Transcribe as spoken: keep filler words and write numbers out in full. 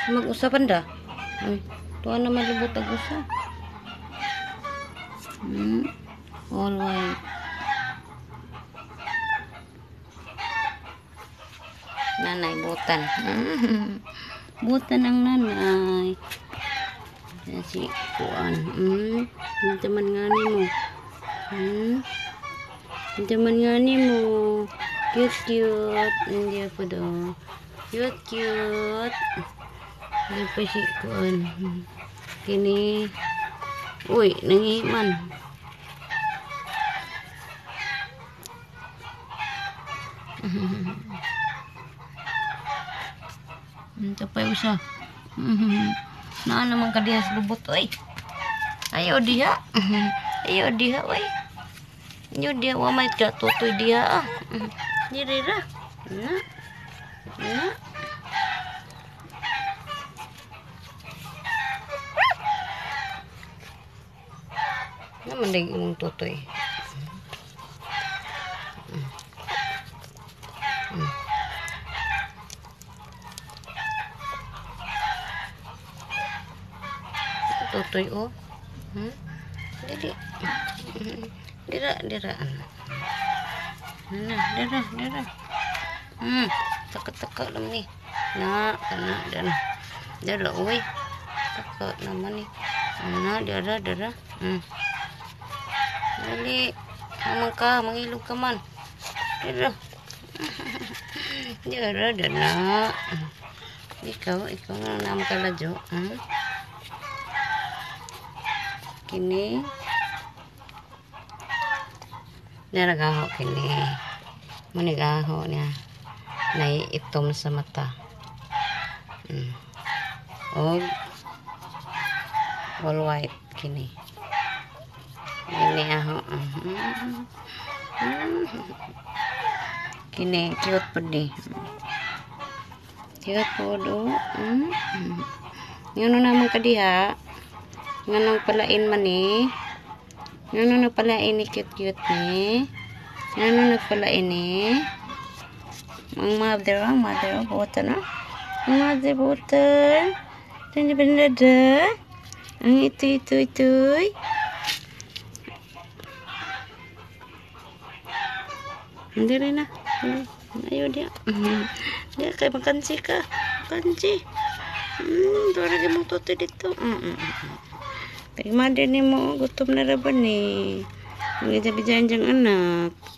Mag-usapan dah. Hmm. Tuwa naman lubot ag-usa. Hmm. All white. Nanay, butan. Butan ang nanay. Yan si Kuan. Hmm. Yung teman nga ni mo. Hmm. Yung teman nga ni mo. Cute, cute. Hindi pa daw. Cute, cute. Hindi pa si Kuan. Kini. Uy, nangihiman. Ito pa yung isa. Naa naman ka diha sa lubot, oy. Ayaw diha. Ayaw diha, oy. Ayaw diha, wamay ka tutoy diha, ah. Dirira. Na. Na. Naman din yung tutoy. Tutoy, oh. Hmm? Dili. Dira, dira. Nah, dira, dira. Hmm, taka-taka naman ni. Na, kana, dira. Dira, uy. Taka naman ni. Na, dira, dira. Hmm. Dali. Amang ka, mangilog ka man. Dira. Dira, dira. Ikaw, ikaw na naman kaladyo. Hmm? Kini naragaho kini manigaho niya naiitom sa mata. hmm. Og all white kini ini aho. Kini cute po di, cute po do. hmm. Yun naman kadiha nga nang palain man eh. Nga nang nagpalain ni cute-cute ni. Nga nang nagpalain ni. Ang mother, ang mother, butan na. Ang mother, butan. Tanda ba nada? Ang ito, ito, ito. Hindi rin na. Ayaw dia. Dia kayak makansi ka. Makansi. Hmm, doon lagi mong tuto dito. Hmm, hmm, hmm. Kaya din mo, gutom na raban eh. Ang gabi-janjang anak.